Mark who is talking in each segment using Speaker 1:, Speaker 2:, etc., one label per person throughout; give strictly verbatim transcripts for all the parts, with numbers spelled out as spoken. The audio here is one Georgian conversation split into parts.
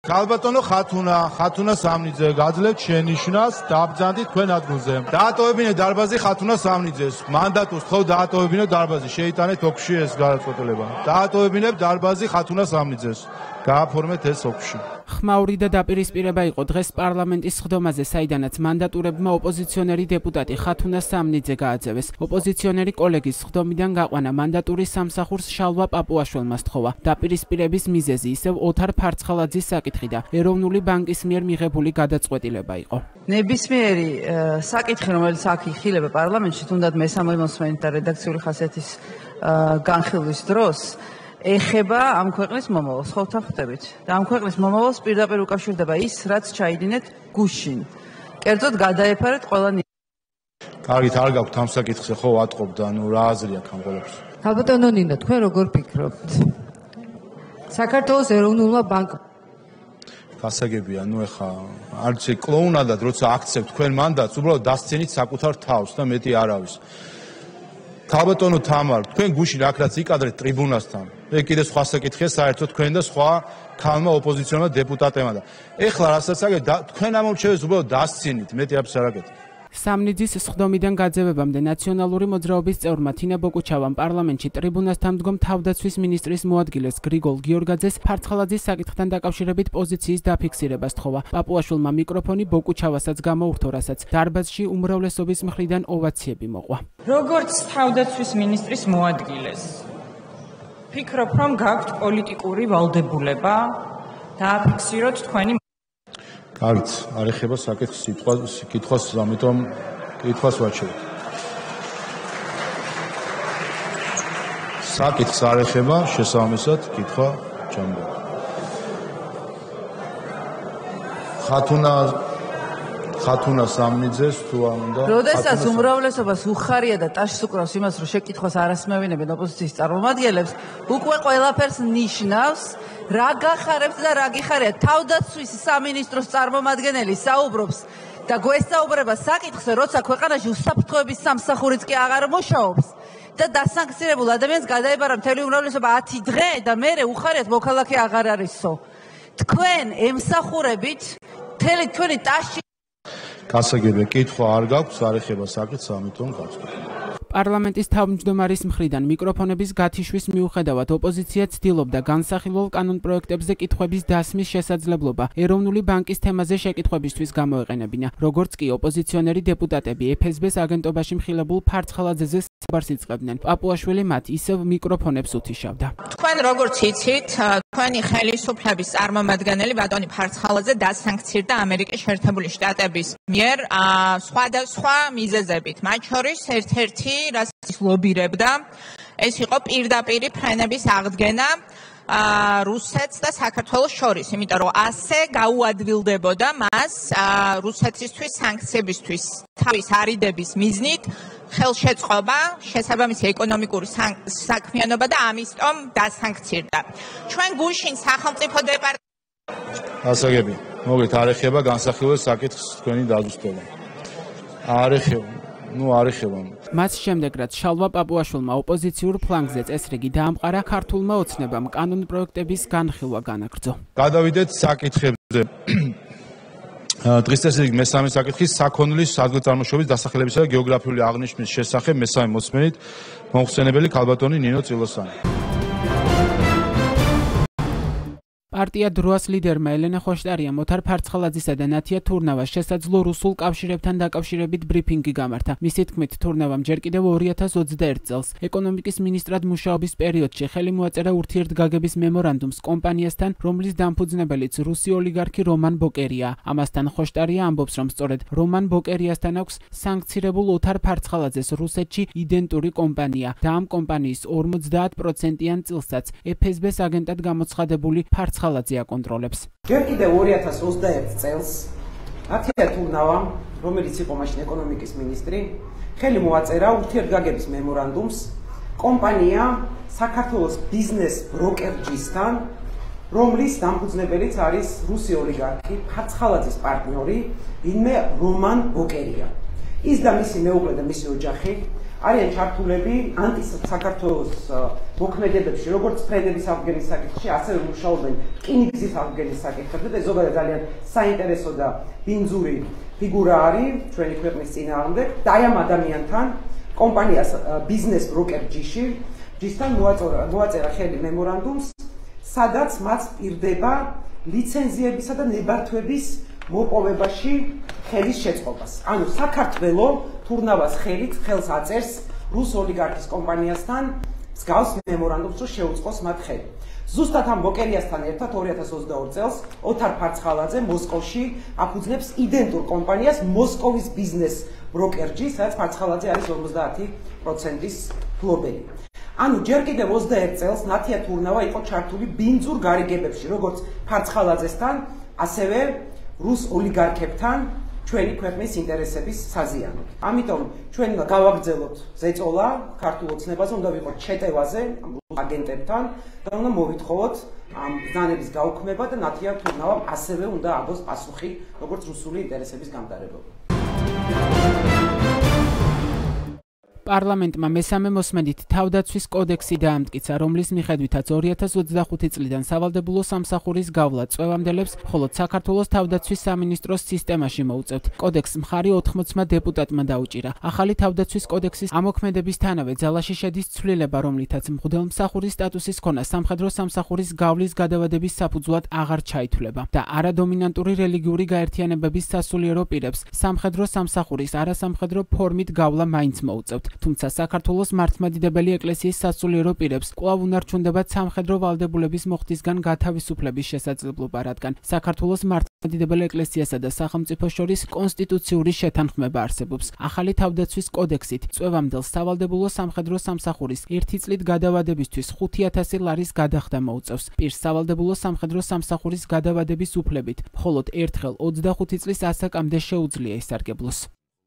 Speaker 1: ქალბატონო ხათუნა, ხათუნა სამნიძე, გაძლევთ შენიშვნას, დაბრძანდით თქვენ ადგილზე. დაატოვებინეთ დარბაზი ხათუნა სამნიძეს. მანდატოს თხოვ დაატოვებინეთ დარბაზი. შეიტანეთ ოფში ეს გადაწყვეტილება. დაატოვებინეთ დარბაზი ხათუნა სამნიძეს. გააფორმეთ ეს ოფში.
Speaker 2: ხმაური და დაპირისპირება იყო დღეს პარლამენტის სხდომაზე, საიდანაც მანდატურებმა ოპოზიციონერი დეპუტატი ხათუნა სამნიძე გააძევეს. ოპოზიციონერი კოლეგის სხდომიდან გაყვანა მანდატურის სამსახურს შალვა პაპუაშვილმა სთხოვა. დაპირისპირების მიზეზი ისევ ოთარ ფარცხალაძის საკითხი და ეროვნული ბანკის მიერ მიღებული გადაწყვეტილება იყო.
Speaker 3: ნებისმიერი საკითხი, რომელიც აქ იხილება პარლამენტში, თუნდაც მესამე მოსმენით და რედაქციული ხასიათის განხილვის დროს ეხება ამ ქვეყნის მომავალს, ხო ვთანხმდებით? და ამ ქვეყნის მომავალს პირდაპირ უკავშირდება ის, რაც ჩაიდინეთ გუშინ. კერძოდ გადაეფარეთ ყველანი.
Speaker 1: კარგით, არ გაქვთ ამ საკითხზე, ხო ვატყობ და ნუ რა აზრი აქვს ამ ყველაფერზე?
Speaker 4: ქალბატონო ნინო, თქვენ როგორ ფიქრობთ? საქართველოს ეროვნულმა ბანკმა
Speaker 1: გასაგებია, ნუ ეხა არც კლოუნადად როცა აქცევთ თქვენ მანდატს, უბრალოდ დასცინით საკუთარ თავს და მეტი არავის. ქალბატონო თამარ, თქვენ გუშინ აქ რაც იკადრეთ ტრიბუნასთან, ეგ კიდე სხვა საკითხია საერთოდ თქვენ და სხვა ქალმა ოპოზიციონერმა დეპუტატებმა და ეხლა რასაც აგეთ, თქვენ ამორჩევეს უბრალოდ დასცინით, მეტი აფს არ აკეთეთ.
Speaker 2: სამნიძის სხდომიდან გაძევებამდე ნაციონალური მოძრაობის წევრმა თინა ბოკუჩავამ პარლამენტში ტრიბუნასთან მდგომ თავდაცვის მინისტრის მოადგილეს გრიგოლ გიორგაძეს ფარცხალაძის საკითხთან დაკავშირებით პოზიციის დაფიქსირება სთხოვა. პაპუაშვილმა მიკროფონი ბოკუჩავასაც გამოურთო, რასაც დარბაზში უმრავლესობის მხრიდან ოვაციები მოყვა.
Speaker 5: როგორც თავდაცვის მინისტრის მოადგილეს, ფიქრობ, რომ გაქვთ პოლიტიკური ვალდებულება დააფიქსიროთ თქვენი
Speaker 1: კარგით, არ ეხება საკითხს სიტყვას, კითხვას, ამიტომ კითხვას ვაჩვევთ. საკითხს არ ეხება, შესაბამისად, კითხვა ჯამდა. ხათუნა ხათუნა სამნიძეს თუ არ უნდა.
Speaker 3: როდესაც უმრავლესობას უხარია და ტაშს უკრავს იმას, რომ შეკითხვას არ ასმევინებენ ოპოზიციის წარმომადგენლებს, უკვე ყველაფერს ნიშნავს. რა გახარებს და რა გიხარია თავდაცვის სამინისტროს წარმომადგენელი საუბრობს და გვესაუბრება საკითხზე, როცა ქვეყანაში უსაფრთხოების სამსახურიც კი აღარ მუშაობს და დასანქცირებულ ადამიანს გადაებარა მთელი უმრავლესობა ათი დღე და მერე უხარიათ მოქალაქე აღარ არისო. თქვენ ემსახურებით მთელი თქვენი ტაში.
Speaker 1: გასაგებია, კითხვა არ გაქვს, არ ეხება საკითხს, ამიტომ გავწევთ.
Speaker 2: პარლამენტის თავმჯდომარის მხრიდან მიკროფონების გათიშვის მიუხედავად ოპოზიცია ცდილობდა განსახილველ კანონპროექტებზე კითხვების დასმის შესაძლებლობა ეროვნული ბანკის თემაზე შეკითხვებისთვის გამოეყენებინა. როგორც კი ოპოზიციონერი დეპუტატები ეფ ეს ბეს აგენტობაში მხილებულ ფარცხალაძეზე საბარს იწყებდნენ, პაპუაშვილი მათ ისევ მიკროფონებს უთიშავდა.
Speaker 5: თქვენ როგორც იცით, თქვენი ხელისუფლების წარმომადგენელი ბატონი ფარცხალაძე დასანქცირდა ამერიკის შეერთებული შტატების მიერ სხვადასხვა მიზეზებით, მათ შორის ერთ-ერთი რასაც ლობირებდა, ეს იყო პირდაპირი ფრენების აღდგენა რუსეთს და საქართველოს შორის, იმიტომ რომ ასე გაუადვილდებოდა მას რუსეთისთვის სანქციებისთვის თავის არიდების მიზნით ხელშეწყობა, შესაბამისი ეკონომიკური საქმიანობა და ამიტომ დასანქცირდა. ჩვენ გუშინ სახელმწიფო დეპარტამენტი
Speaker 1: გასაგებია, მოგეთ არ ეხება განსახილველ საკითხს თქვენი დაზუსტება. არ ეხება ნუ არ ეხება.
Speaker 2: მას შემდეგ, რაც შალვა პაპუაშვილმა ოპოზიციურ ფლანგზე წესრიგი დაამყარა, ქართულმა ოცნებამ კანონპროექტების განხილვა განაგრძო.
Speaker 1: გადავიდეთ საკითხებზე. დღეს წესრიგი მესამე საკითხი საქონლის ადგილწარმოშობის დასახელებისა და გეოგრაფიული აღნიშვნის შესახებ მესამე მოსმენით მომხსენებელი ქალბატონი ნინო წილოსანი.
Speaker 2: პარტია დროას ლიდერმა ელენა ხოშტარიამ ოთარ ფარცხალაძისა და ნათია თურნავას შესაძლო რუსულ კავშირებთან დაკავშირებით ბრიფინგი გამართა. მისი თქმით, თურნავამ ჯერ კიდევ ორი ათას ოცდაერთ წელს ეკონომიკის მინისტრად მუშაობის პერიოდში ხელი მოაწერა ურთიერთგაგების მემორანდუმს კომპანიასთან, რომლის დამფუძნებელიც რუსი ოლიგარქი რომან ბოკერია. ამასთან ხოშტარია ამბობს, რომ სწორედ რომან ბოკერიასთან აქვს სანქცირებულ ოთარ ფარცხალაძეს რუსეთში იდენტური კომპანია და ამ კომპანიის ორმოცდაათ პროცენტიან წილსაც ეფ ეს ბეს აგენტად გამოცხადებული ფარცხალაძე ხალაძე აკონტროლებს.
Speaker 6: ჯერ კიდევ ორი ათას ოცდაერთ წელს ნათია თურნავამ, რომელიც იყო მაშინ ეკონომიკის მინისტრი, ხელი მოაწერა ურთიერთგაგების მემორანდუმს კომპანია საქართველოს ბიზნეს ბროკერჯისთან, რომლის დამფუძნებელიც არის რუსი ოლიგარქი ფარცხალაძის პარტნიორი, ვინმე რომან ბოკერია. ის და მისი მეუღლე და მისი ოჯახი არიან ჩართულები ანტი-საქართველოს მოქმედებებში, როგორც ფრენების აღდგენის საკითხში, ასევე მუშაობენ რკინიგზის აღდგენის საკითხებზე და ზოგადად ძალიან საინტერესო და ბინძური ფიგურა არის ჩვენი ქვეყნის წინააღმდეგ. და აი ამ ადამიანთან კომპანიას ბიზნეს ბროკერ ჯიში ჯისთან მოაწერა ხელი მემორანდუმს, სადაც მას პირდება ლიცენზიებისა და ნებართვების მოპოვებაში ხელის შეწყობას. ანუ საქართველო თურნავას ხელით ხელს აწერს რუს ოლიგარქის კომპანიასთან მსგავს მემორანდუმს, რომ შეუწყოს მათ ხელი. ზუსტად ამ ბოკერიასთან ერთად ორი ათას ოცდაორი წელს ოთარ ფარცხალაძე მოსკოვში აფუძნებს იდენტურ კომპანიას მოსკოვის ბიზნეს ბროკერჯი, სადაც ფარცხალაძე არის ორმოცდაათი პროცენტის ფლობელი. ანუ ჯერ კიდევ ოცდაერთ წელს ნათია თურნავა იყო ჩართული ბინძურ გარიგებებში, როგორც ფარცხალაძესთან, ასევე რუს ოლიგარქებთან ჩვენი ქვეყნის ინტერესების საზიანოდ. ამიტომ ჩვენ გავაგრძელოთ ზეწოლა ქართულ ოცნებაზე, უნდა ვიყოთ შეტევაზე აგენტებთან და უნდა მოვითხოვოთ ამ ბრძანების გაუქმება და ნათია თურნავამ ასევე უნდა აგოს პასუხი, როგორც რუსული ინტერესების გამტარებელმა.
Speaker 2: პარლამენტმა მესამე მოსმენით თავდაცვის კოდექსი დაამტკიცა, რომლის მიხედვითაც ორი ათას ოცდახუთი წლიდან სავალდებულო სამსახურის გავლა წვევამდელებს მხოლოდ საქართველოს თავდაცვის სამინისტროს სისტემაში მოუწევთ. კოდექსს მხარი ოთხმოცმა დეპუტატმა დაუჭირა. ახალი თავდაცვის კოდექსის ამოქმედებისთანავე ძალაში შედის ცვლილება, რომლითაც მღვდელმსახურის სტატუსის ქონა სამხედრო სამსახურის გავლის გადავადების საფუძვლად აღარ ჩაითვლება და არადომინანტური რელიგიური გაერთიანებების სასულიერო პირებს სამხედრო სამსახურის არასამხედრო ფორმით გავლა მაინც მოუწევთ. თუმცა საქართველოს მართლმადიდებელი ეკლესიის სასულიერო პირებს კვლავ უნარჩუნდებათ სამხედრო ვალდებულების მოხდისგან გათავისუფლების შესაძლებლობა, რადგან საქართველოს მართლმადიდებელ ეკლესიასა და სახელმწიფოს შორის კონსტიტუციური შეთანხმება არსებობს. ახალი თავდაცვის კოდექსით წვევამდელ სავალდებულო სამხედრო სამსახურის ერთი წლით გადავადებისთვის ხუთი ათასი ლარის გადახდა მოუწევს. პირს სავალდებულო სამხედრო სამსახურის გადავადების უფლებით მხოლოდ ერთხელ ოცდახუთი წლის ასაკამდე შეუძლია ისარგებლოს.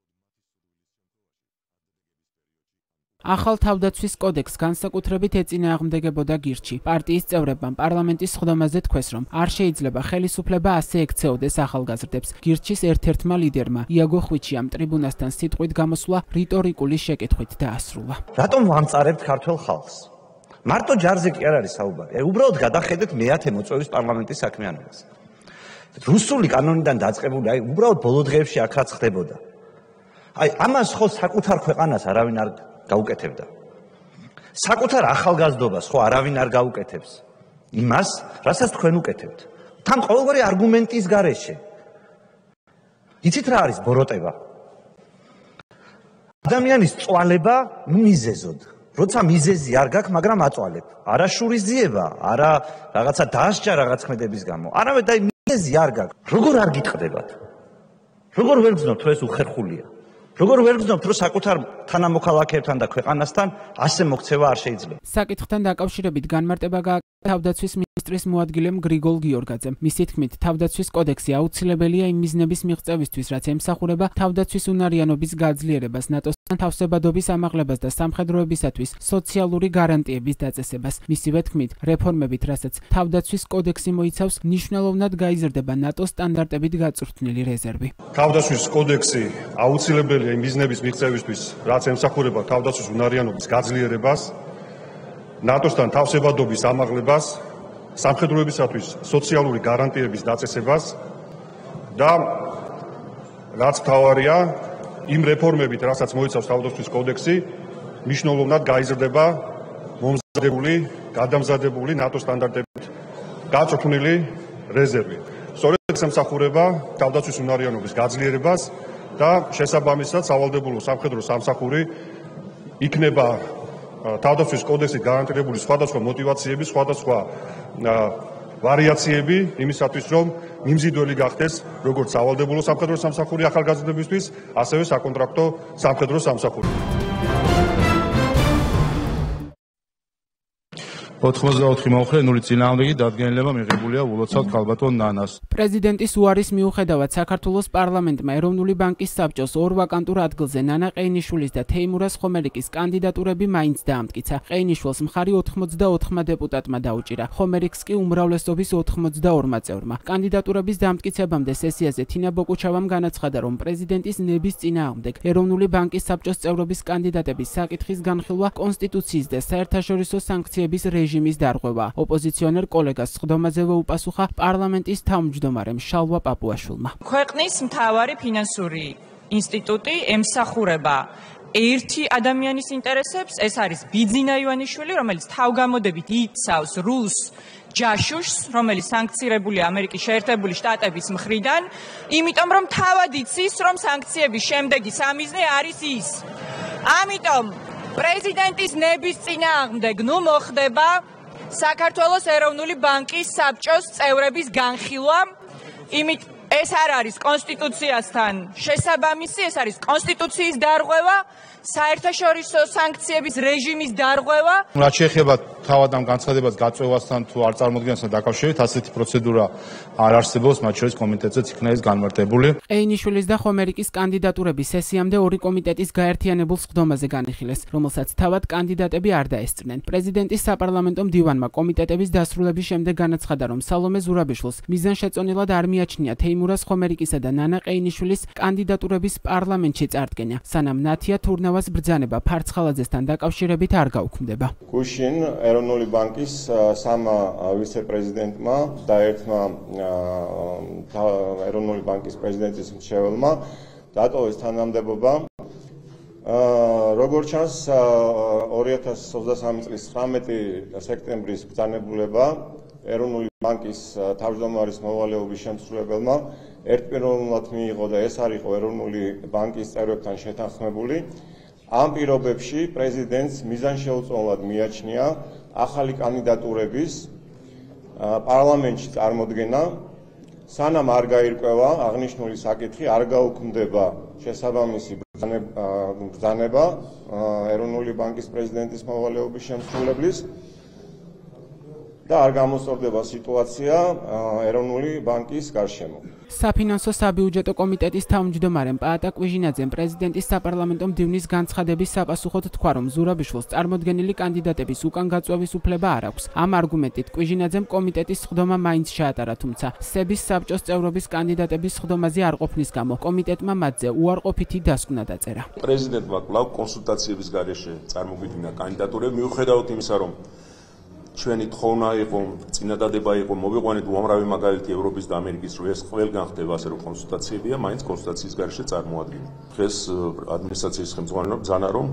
Speaker 2: ახალ თავდაცვის კოდექსს განსაკუთრებით ეწინააღმდეგებოდა გირჩი. პარტიის წევრებმა პარლამენტის სხდომაზე თქვეს, რომ არ შეიძლება ხელისუფლება ასე ექცეოდეს ახალგაზრდებს. გირჩის ერთ-ერთმა ლიდერმა იაგო ხვიჩიამ ტრიბუნასთან სიტყვით გამოსვლა რიტორიკული შეკითხვით დაასრულა.
Speaker 7: რატომ ვამწარებთ ქართველ ხალხს? მარტო ჯარზე კი არ არის საუბარი. აი უბრალოდ გადახედეთ მეათე მოწვევის პარლამენტის საქმიანობას. რუსული კანონიდან დაწყებული, აი უბრალოდ ბოლო დღეებში აქ რაც ხდებოდა. აი ამას ხო საკუთარ ქვეყანას არავინ არ გაუკეთებდა. საკუთარ ახალგაზრდობას ხო არავინ არ გაუკეთებს. იმას, რასაც თქვენ უკეთებთ. თან ყოველგვარი არგუმენტის გარეშე. იცით რა არის ბოროტება? ადამიანის წვალება მიზეზოდ. როცა მიზეზი არ გაქვს, მაგრამ აწვალებ. არა შურისძიება, არა რაღაცა დასჯა რაღაც ქმედების გამო. არავე და მიზეზი არ გაქვს. როგორ არ გიტყდებათ? როგორ ვერ გძნობთ, რომ ეს უხერხულია? როგორ ვერ გძნობთ, რომ საკუთარ თანამოქალაქეებთან და ქვეყანასთან ასე მოქცევა არ შეიძლება?
Speaker 2: საკითხთან დაკავშირებით განმარტება გააკეთა თავდაცვის მინისტრის მოადგილემ გრიგოლ გიორგაძემ. მისი თქმით, თავდაცვის კოდექსი აუცილებელია იმ მიზნების მიღწევისთვის, რაც ემსახურება თავდაცვის უნარიანობის გაძლიერებას, ნატოსთან თავსებადობის ამაღლებას და სამხედროებისათვის სოციალური გარანტიების დაწესებას. მისივე თქმით, რეფორმებით, რასაც თავდაცვის კოდექსი მოიცავს, მნიშვნელოვნად გაიზრდება ნატოს სტანდარტებით გაწვრთნილი რეზერვი.
Speaker 8: თავდაცვის კოდექსი აუცილებელია იმ მიზნების მიღწევისთვის, რაც ემსახურება თავდაცვის უნარიანობის გაძლიერებას, ნატოსთან თავსებადობის ამაღლებას, სამხედროებისათვის სოციალური გარანტიების დაწესებას და რაც მთავარია, იმ რეფორმებით, რასაც მოიცავს თავდაცვის კოდექსი, მნიშვნელოვნად გაიზრდება მომზადებული, გადამზადებული ნატოს სტანდარტებით გაწვრთნილი რეზერვი. სწორედ ეს ემსახურება თავდაცვის უნარიანობის გაძლიერებას და შესაბამისად სავალდებულო სამხედრო სამსახური იქნება თავდაცვის კოდექსით გარანტირებული სხვადასხვა მოტივაციები, სხვადასხვა ვარიაციები იმისათვის, რომ მიმზიდველი გახდეს როგორც სავალდებულო სამხედრო სამსახური ახალგაზრდებისთვის, ასევე საკონტრაქტო სამხედრო სამსახური.
Speaker 1: ოთხმოცდაოთხი მომხრე, ნული წინააღმდეგი დადგენილება მიღებულია ულოცავთ ქალბატონ ნანას.
Speaker 2: პრეზიდენტის უარის მიუხედავად საქართველოს პარლამენტმა ეროვნული ბანკის საბჭოს ორ ვაკანტურ ადგილზე ნანა ყეინიშვილის და თეიმურაზ ხომერიკის კანდიდატურები მაინც დაამტკიცა. ყეინიშვილს მხარი ოთხმოცდაოთხმა დეპუტატმა დაუჭირა, ხომერიკს კი უმრავლესობის ოთხმოცდაორმა წევრმა. კანდიდატურების დამტკიცებამდე სესიაზე თინა ბოკუჩავამ განაცხადა, რომ პრეზიდენტის ნების წინააღმდეგ ეროვნული ბანკის საბჭოს წევრობის კანდიდატების საკითხის განხილვა კონსტიტუციის და საერთაშორისო სანქციების რეჟიმის დარღვევა. ოპოზიციონერ კოლეგას სხდომაზევე უპასუხა პარლამენტის თავმჯდომარემ შალვა პაპუაშვილმა.
Speaker 5: ქვეყნის მთავარი ფინანსური ინსტიტუტი ემსახურება ერთი ადამიანის ინტერესებს, ეს არის ბიძინა ივანიშვილი, რომელიც თავგამოდებით იცავს რუს ჯაშუშს, რომელიც სანქცირებულია ამერიკის შეერთებული შტატების მხრიდან, იმიტომ რომ თავად იცის, რომ სანქციების შემდეგი სამიზნე არის ის. ამიტომ პრეზიდენტის ნების წინააღმდეგ ნუ მოხდება საქართველოს ეროვნული ბანკის საბჭოს წევრების განხილვა, იმით ეს არ არის კონსტიტუციასთან შესაბამისი, ეს არის კონსტიტუციის დარღვევა, საერთაშორისო სანქციების რეჟიმის დარღვევა.
Speaker 1: რაც შეეხება თავად ამ განცხადებას გაწევასთან თუ არ წარმოადგენასთან დაკავშირებით, ასეთი პროცედურა არ არსებობს, მათ შორის კომიტეტზეც იქნა ეს განმარტებული.
Speaker 2: ყეინიშვილის და ხომერიკის კანდიდატურები სესიამდე ორი კომიტეტის გაერთიანებულ სხდომაზე განიხილეს, რომელსაც თავად კანდიდატები არ დაესწრნენ. პრეზიდენტის საპარლამენტო მდივანმა კომიტეტების დასრულების შემდეგ განაცხადა, რომ სალომე ზურაბიშვილს მიზანშეწონილად არ მიაჩნია თეიმურაზ ხომერიკისა და ნანა ყეინიშვილის კანდიდატურების პარლამენტში წარდგენა, სანამ ნათია თურნავას ბრძანება ფარცხალაძესთან დაკავშირებით არ გაუქმდება.
Speaker 9: გუშინ ეროვნული ბანკის სამ ვიცე-პრეზიდენტმა და ერთმა ეროვნული ბანკის პრეზიდენტის მრჩეველმა დატოვეს თანამდებობა. როგორც ჩანს, ორი ათას ოცდასამი წლის ცხრამეტი სექტემბრის ბრძანებულება ეროვნული ბანკის თავმჯდომარის მოვალეობის შემსრულებელმა ერთპიროვნულად მიიღო და ეს არ იყო ეროვნული ბანკის წევრებთან შეთანხმებული. ამ პირობებში პრეზიდენტს მიზანშეუწონლად მიაჩნია ახალი კანდიდატურების პარლამენტში წარმოდგენა, სანამ არ გაირკვევა აღნიშნული საკითხი, არ გაუქმდება შესაბამისი ბრძანება ეროვნული ბანკის პრეზიდენტის მოვალეობის შემსრულებლის და არ გამოსწორდება სიტუაცია ეროვნული ბანკის გარშემო.
Speaker 2: საფინანსო საბიუჯეტო კომიტეტის თავმჯდომარემ პაატა კვიჟინაძემ პრეზიდენტის საპარლამენტო მდივნის განცხადების საპასუხოდ თქვა, რომ ზურაბიშვილს წარმოდგენილი კანდიდატების უკან გაწვევის უფლება არ აქვს. ამ არგუმენტით კვიჟინაძემ კომიტეტის სხდომა მაინც შეატარა, თუმცა სების საბჭოს წევრობის კანდიდატების სხდომაზე არ ყოფნის გამო კომიტეტმა მათზე უარყოფითი დასკვნა დაწერა.
Speaker 10: პრეზიდენტმა კვლავ კონსულტაციების გარეშე წარმოგვიდგინა კანდიდატურები, მიუხედავად იმისა, რომ ჩვენი თხოვნა იყო, წინადადება იყო, მოვიყვანეთ უამრავი მაგალითი ევროპის და ამერიკის, რომ ეს ყველგან ხდება ასე რომ კონსულტაციებია, მაინც კონსულტაციის გარეშე წარმოადგინა. დღეს ადმინისტრაციის ხელმძღვანელობა ბრძანა, რომ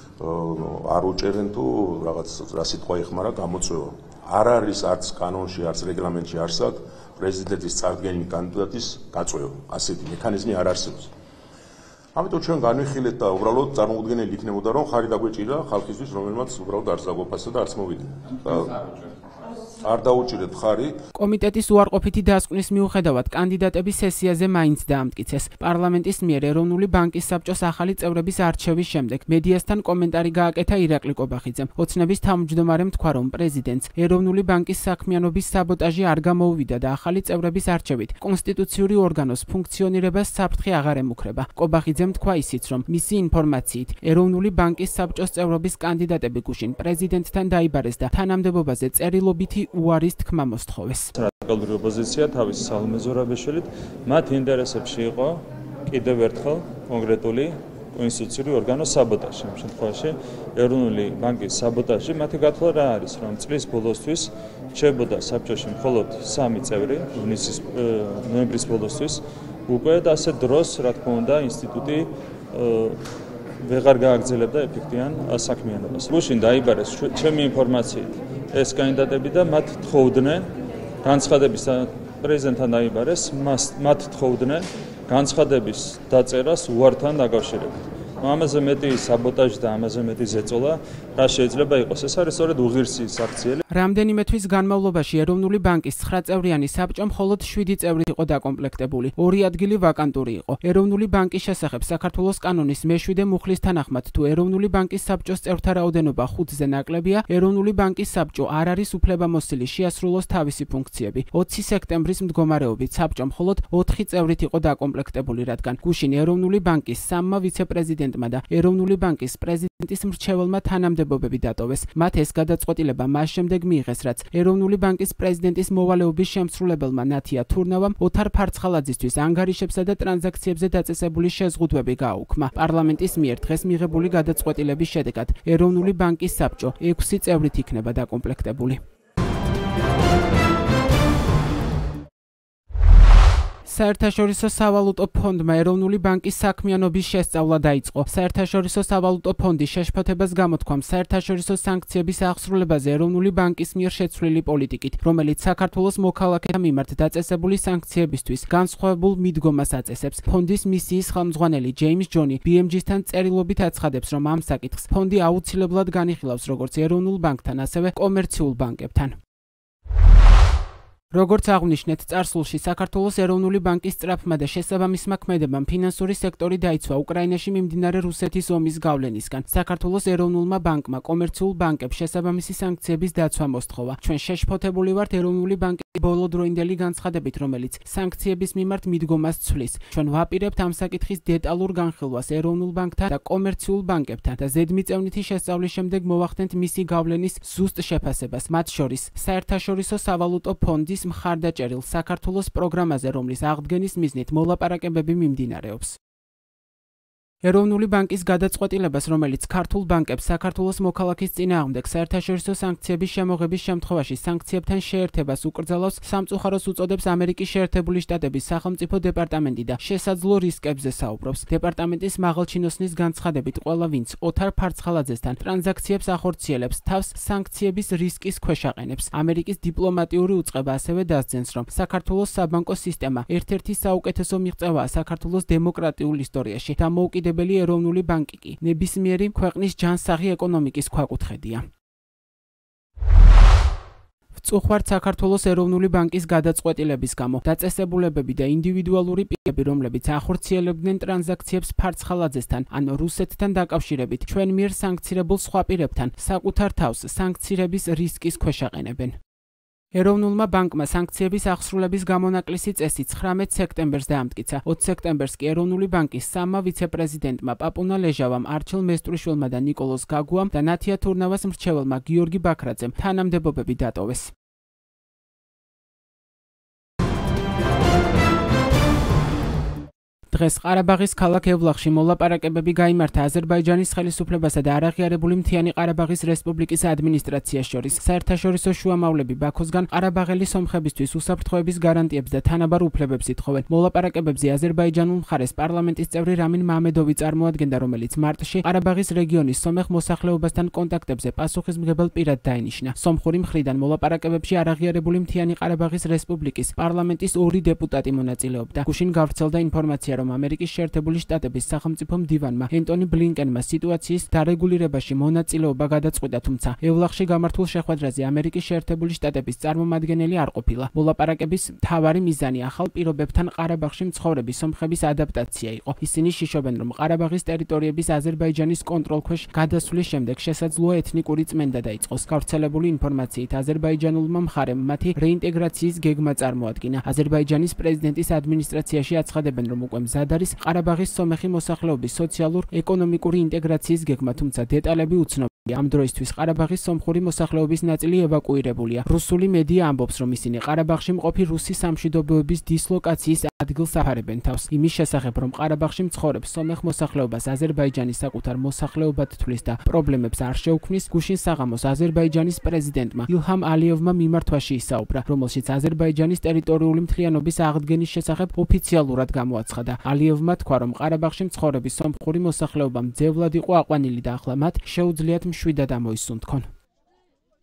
Speaker 10: არ უჭერენ თუ რაღაც რა სიტყვა იხმარა გამოწვევა. არ არის არც კანონში, არც რეგლამენტში არსად პრეზიდენტის წარდგენილი კანდიდატის გაწვევა. ასეთი მექანიზმი არ არსებობს. ამიტომ ჩვენ განვიხილეთ და უბრალოდ წარმოუდგენელი იქნებოდა, რომ ხარი დაგვეჭირა ხალხისთვის, რომელმაც უბრალოდ არც დაგვაფასა და არც მოვიდა. არ დაუჭირეთ ხარი.
Speaker 2: კომიტეტის უარყოფითი დასკვნის მიუხედავად კანდიდატები სესიაზე მაინც დაამტკიცეს. პარლამენტის მიერ ეროვნული ბანკის საბჭოს ახალი წევრების არჩევის შემდეგ მედიასთან კომენტარი გააკეთა ირაკლი კობახიძემ. ოცნების თავმჯდომარემ თქვა, რომ პრეზიდენტს ეროვნული ბანკის საქმიანობის საბოტაჟი არ გამოუვიდა და ახალი წევრების არჩევით კონსტიტუციური ორგანოს ფუნქციონირებას საფრთხე აღარ ემუქრება. კობახიძემ თქვა ისიც, რომ მისი ინფორმაციით ეროვნული ბანკის საბჭოს წევრობის კანდიდატები გუშინ პრეზიდენტთან დაიბარეს და თანამდებობაზე წერილობითი უარის თქმა მოსთხოვეს.
Speaker 11: რადიკალური ოპოზიცია თავის სალომე ზურაბიშვილით მათ ინტერესებში იყო კიდევ ერთხელ კონკრეტული კონსტიტუციური ორგანოს საბოტაჟი. ამ შემთხვევაში ეროვნული ბანკის საბოტაჟი მათი გათვლა რა არის, რომ წლის ბოლოსთვის რჩებოდა საბჭოში მხოლოდ სამი წევრი, ივნისის ნოემბრის ბოლოსთვის უკვე და ასე დროს, რა თქმა უნდა, ინსტიტუტი ვეღარ გააგრძელებდა ეფექტიან საქმიანობას. გუშინ დაიბარეს ჩემი ინფორმაციით ეს კანდიდატები და მათ თხოვდნენ განცხადების პრეზიდენტთან დაიბარეს, მათ თხოვდნენ განცხადების დაწერას უართან დაკავშირებით. ამაზე მეტი საბოტაჟი და ამაზე მეტი ზეწოლა რა შეიძლება იყოს. ეს არის სწორედ უღირსი საქციელი.
Speaker 2: რამდენიმე თვის განმავლობაში ეროვნული ბანკის ცხრა წევრიანი საბჭო მხოლოდ შვიდი წევრით იყო დაკომპლექტებული. ორი ადგილი ვაკანტური იყო. ეროვნული ბანკის შესახებ საქართველოს კანონის მეშვიდე მუხლის თანახმად თუ ეროვნული ბანკის საბჭოს წევრთა რაოდენობა ხუთზე ნაკლებია, ეროვნული ბანკის საბჭო არ არის უფლებამოსილი შეასრულოს თავისი ფუნქციები. ოცი სექტემბრის მდგომარეობით საბჭო მხოლოდ ოთხი წევრით იყო დაკომპლექტებული, რადგან გუშინ ეროვნული ბანკის სამმა ვიცე-პრეზიდენტმა და ეროვნული ბანკის პრეზიდენტის მრჩეველმა თანამდებობები დატოვეს. მათ ეს გადაწყვეტილება მას შემდეგ მიიღეს, რაც ეროვნული ბანკის პრეზიდენტის მოვალეობის შემსრულებელმა ნათია თურნავამ ოთარ ფარცხალაძისთვის ანგარიშებსა და ტრანზაქციებზე დაწესებული შეზღუდვები გააუქმა. პარლამენტის მიერ დღეს მიღებული გადაწყვეტილების შედეგად ეროვნული ბანკის საბჭო ექვსი წევრით იქნება დაკომპლექტებული. საერთაშორისო სავალუტო ფონდმა ეროვნული ბანკის საქმიანობის შესწავლა დაიწყო. საერთაშორისო სავალუტო ფონდი შეშფოთებას გამოთქვამს საერთაშორისო სანქციების აღსრულებაზე ეროვნული ბანკის მიერ შეცვლილი პოლიტიკით, რომელიც საქართველოს მოქალაქეთა მიმართ დაწესებული სანქციებისთვის განსხვავებულ მიდგომას აწესებს. ფონდის მისიის ხელმძღვანელი ჯეიმს ჯონი ბი ემ ჯი-სთან წერილობით აცხადებს, რომ ამ საკითხს ფონდი აუცილებლად განიხილავს როგორც ეროვნულ ბანკთან, ასევე კომერციულ ბანკებთან. როგორც აღნიშნეთ, წარსულში საქართველოს ეროვნული ბანკის სწრაფმა და შესაბამისმა ქმედებამ ფინანსური სექტორი დაიცვა უკრაინაში მიმდინარე რუსეთის ომის გავლენისგან. საქართველოს ეროვნულმა ბანკმა კომერციულ ბანკებს შესაბამისი სანქციების დაცვა მოსთხოვა. ჩვენ შეშფოთებული ვართ ეროვნული ბანკის ბოლოდროინდელი განცხადებით, რომელიც სანქციების მიმართ მიდგომას ცვლის. ჩვენ ვაპირებთ ამ საკითხის დეტალურ განხილვას ეროვნულ ბანკთან და კომერციულ ბანკებთან და ზედმიწევნითი შესწავლის შემდეგ მოვახდენთ მისი გავლენის ზუსტ შეფასებას, მათ შორის საერთაშორისო სავალუტო ფონდის მხარდაჭერილ საქართველოს პროგრამაზე, რომლის აღდგენის მიზნით მოლაპარაკებები მიმდინარეობს. ეროვნული ბანკის გადაწყვეტილებას, რომელიც ქართულ ბანკებს საქართველოს მოქალაქის წინააღმდეგ საერთაშორისო სანქციების შემოღების შემთხვევაში სანქციებთან შეერთებას უკრძალავს, სამწუხაროს უწოდებს ამერიკის შეერთებული შტატების სახელმწიფო დეპარტამენტი და შესაძლო რისკებზე საუბრობს. დეპარტამენტის მაღალჩინოსნის განცხადებით, ყველა ვინც ოთარ ფარცხალაძესთან ტრანზაქციებს ახორციელებს, თავს სანქციების რისკის ქვეშ აყენებს. ამერიკის დიპლომატიური უწყება ასევე დასძენს, რომ საქართველოს საბანკო სისტემა ერთ-ერთი საუკეთესო მიღწევაა საქართველოს დემოკრატიულ ისტორიაში და მოუკიდებელი ეროვნული ბანკი კი ნებისმიერი ქვეყნის ჯანსაღი ეკონომიკის ქვაკუთხედია. ვწუხართ საქართველოს ეროვნული ბანკის გადაწყვეტილების გამო. დაწესებულებები და ინდივიდუალური პირები, რომლებიც ახორციელებდნენ ტრანზაქციებს ფარცხალაძესთან ან რუსეთთან დაკავშირებით, ჩვენ მიერ სანქცირებულ სხვა პირებთან საკუთარ თავს სანქცირების რისკის ქვეშ აყენებენ. ეროვნულმა ბანკმა სანქციების აღსრულების გამონაკლისი წესი ცხრამეტ სექტემბერს დაამტკიცა. ოცი სექტემბერს კი ეროვნული ბანკის სამმა ვიცე-პრეზიდენტმა პაპუნა ლეჟავამ, არჩილ მესტრიშვილმა და ნიკოლოზ გაგუამ და ნათია თურნავას მრჩეველმა გიორგი ბაქრაძემ თანამდებობები დატოვეს. დღეს ყარაბაღის ქალაქ ევლახში მოლაპარაკებები გაიმართა აზერბაიჯანის ხელისუფლებასა და არაღიარებული მთიანი ყარაბაღის რესპუბლიკის ადმინისტრაციას შორის. საერთაშორისო შუამავლები ბაქოსგან ყარაბაღელი სომხებისთვის უსაფრთხოების გარანტიებს და თანაბარ უფლებებს ითხოვენ. მოლაპარაკებებზე აზერბაიჯანულ მხარეს პარლამენტის წევრი რამინ მამედოვი წარმოადგენდა, რომელიც მარტში ყარაბაღის რეგიონის სომეხ მოსახლეობასთან კონტაქტებზე პასუხისმგებელ პირად დაინიშნა. სომხური მხრიდან მოლაპარაკებებში არაღიარებული მთიანი ყარაბაღის რესპუბლიკის პარლამენტის ორი დეპუტატი მონაწილეობდა. გუშინ გავრცელდა ინფორმაცია, რომ ამერიკის შეერთებული შტატების სახელმწიფო მდივანმა ენტონი ბლინკენმა სიტუაციის დარეგულირებაში მონაწილეობა გადაწყვიტა, თუმცა ევლახში გამართულ შეხვედრაზე ამერიკის შეერთებული შტატების წარმომადგენელი არ ყოფილა. მოლაპარაკების მთავარი მიზანი ახალ პირობებთან ყარაბაღში მცხოვრები სომხების ადაპტაცია იყო. ისინი შიშობენ, რომ ყარაბაღის ტერიტორიების აზერბაიჯანის კონტროლქვეშ გადასვლის შემდეგ შესაძლოა ეთნიკური წმენდა დაიწყოს. გავრცელებული ინფორმაციით აზერბაიჯანულმა მხარემ მათი რეინტეგრაციის გეგმა წარმოადგინა. აზერბაიჯანის პრეზიდენტის ადმინისტრაციაში აცხადებენ, რომ უკვე მზად არის ყარაბაღის სომეხი მოსახლეობის სოციალურ-ეკონომიკური ინტეგრაციის გეგმა, თუმცა დეტალები უცნობია. ამ დროისთვის ყარაბაღის სომხური მოსახლეობის ნაწილი ევაკუირებულია. რუსული მედია ამბობს, რომ ისინი ყარაბაღში მყოფი რუსი სამშვიდობოების დისლოკაციის ადგილს აფარებენ თავს. იმის შესახებ, რომ ყარაბაღში მცხოვრებ სომეხ მოსახლეობას აზერბაიჯანი საკუთარ მოსახლეობად თვლის და პრობლემებს არ შეუქმნის, გუშინ საღამოს აზერბაიჯანის პრეზიდენტმა ილჰამ ალიევმა მიმართვაში ისაუბრა, რომელშიც აზერბაიჯანის ტერიტორიული მთლიანობის აღდგენის შესახებ ოფიციალურად გამოაცხადა. ალიევმა თქვა, რომ ყარაბაღში მცხოვრები სომხური მოსახლეობა მძევლად იყო აყვანილი და ახლა მათ შეუძლიათ მშვიდად ამოისუნთქონ.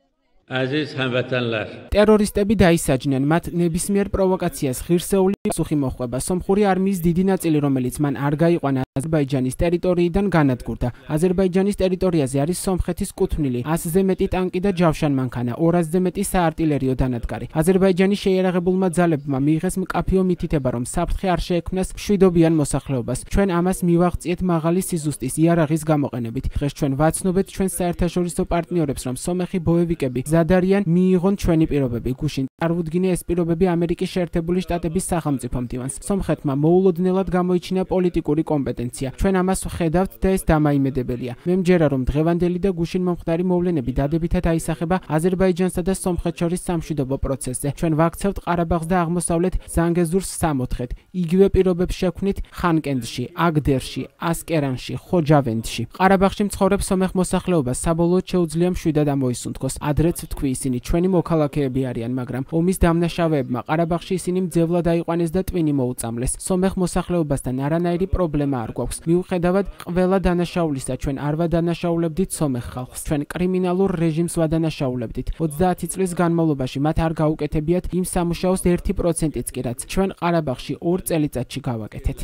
Speaker 12: Aziz hamvatanlar.
Speaker 2: ტერორისტები დაისაჯნენ, მათ ნებისმიერ პროვოკაციას ღირსეული პასუხი მოჰყვება. სომხური არმიის დიდი ნაწილი, რომელიც მან არ გაიყვანა აზერბაიჯანის ტერიტორიიდან, განადგურდა. აზერბაიჯანის ტერიტორიაზე არის სომხეთის კუთვნილი, ასზე მეტი ტანკი და ჯავშანმანქანა, ორასზე მეტი საარტილერიო დანადგარი. აზერბაიჯანის შეიარაღებულმა ძალებმა მიიღეს მკაფიო მითითება, რომ საფრთხე არ შეექმნას მშვიდობიან მოსახლეობას. ჩვენ ამას მივაღწიეთ მაღალი სიზუსტის იარაღის გამოყენებით. დღეს ჩვენ ვაცნობეთ ჩვენ საერთაშორისო პარტნიორებს, რომ სომეხი ბოევიკები ზადარიან მიიღონ ჩვენი პირობები. გუშინ წარუდგინე ეს პირობები ამერიკის შეერთებული შტატების სახელმწიფო მდივანს. სომხეთმა მოულოდნელად გამოიჩინა პოლიტიკური კომპეტენცია. ჩვენ ამას ვხედავთ და ეს დამაიმედებელია. მე მჯერა, რომ დღევანდელი და გუშინ მომხდარი მოვლენები დადებითად აისახება აზერბაიჯანსა და სომხეთს შორის სამშვიდობო პროცესზე. ჩვენ ვაქცევთ ყარაბაღს და აღმოსავლეთ ზანგეზურს სამოთხედ. იგივე პირობებს შექმნით ხანკენდში, აგდერში, ასკერანში, ხოჯავენდში. ყარაბაღში მცხოვრებ სომეხ მოსახლეობას საბოლოოდ შეუძლია მშვიდად ამოისუნთქოს. ადრეც ვთქვი, ისინი ჩვენი მოქალაქეები არიან, მაგრამ ომის დამნაშავეებმა ყარაბაღში ისინი მძევლად აიყვანეს და ტვინი მოუწამლეს. სომეხ მოსახლეობასთან არანაირი პრობლემა არ გვაქვს. მიუხედავად ყველა დანაშაულისა, ჩვენ არ ვადანაშაულებდით სომეხ ხალხს. ჩვენ კრიმინალურ რეჟიმს ვადანაშაულებდით. ოცდაათი წლის განმავლობაში მათ არ გაუკეთებიათ იმ სამუშაოს ერთი პროცენტიც კი, რაც ჩვენ ყარაბაღში ორ წელიწადში გავაკეთეთ.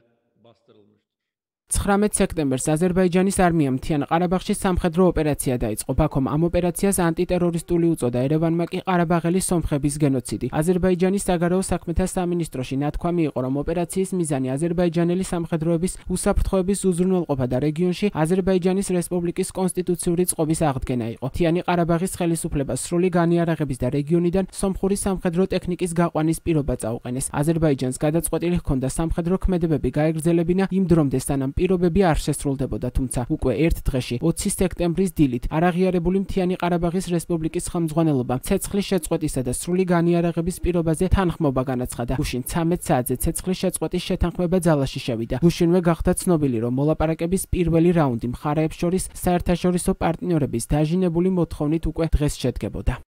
Speaker 2: ცხრამეტ სექტემბერს აზერბაიჯანის არმიამ მთიან ყარაბაღში სამხედრო ოპერაცია დაიწყო. ბაქომ ამ ოპერაციას ანტიტერორისტული უწოდა, ერევანმა კი ყარაბაღელი სომხების გენოციდი. აზერბაიჯანის საგარეო საქმეთა სამინისტროში ნათქვამი იყო, რომ ოპერაციის მიზანი აზერბაიჯანელი სამხედროების უსაფრთხოების უზრუნველყოფა და რეგიონში აზერბაიჯანის რესპუბლიკის კონსტიტუციური წყობის აღდგენა იყო. მთიანი ყარაბაღის ხელისუფლებას სრული განიარაღების და რეგიონიდან სომხური სამხედრო ტექნიკის გაყვანის პირობა წაუყენეს. აზერბაიჯანს გადაწყვეტილი ჰქონდა სამხედრო ქმედებები გაეგრძელებინა იმ დრომდე, სანამ პირობები არ შესრულდებოდა, თუმცა უკვე ერთ დღეში, ოცი სექტემბრის დილით, არაღიარებული მთიანი ყარაბაღის რესპუბლიკის ხელმძღვანელობა ცეცხლის შეწყვეტისა და სრული განიარაღების პირობაზე თანხმობა განაცხადა. გუშინ ცამეტ საათზე ცეცხლის შეწყვეტის შეთანხმება ძალაში შევიდა. გუშინვე გახდა ცნობილი, რომ მოლაპარაკების პირველი რაუნდი მხარეებს შორის საერთაშორისო პარტნიორების დაჟინებული მოთხოვნით უკვე დღეს შედგებოდა.